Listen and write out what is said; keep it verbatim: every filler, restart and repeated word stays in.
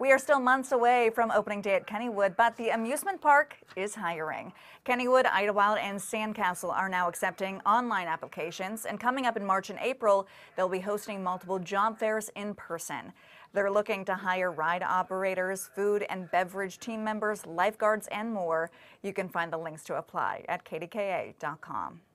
We are still months away from opening day at Kennywood, but the amusement park is hiring. Kennywood, Idlewild and Sandcastle are now accepting online applications, and coming up in March and April, they'll be hosting multiple job fairs in person. They're looking to hire ride operators, food and beverage team members, lifeguards, and more. You can find the links to apply at K D K A dot com.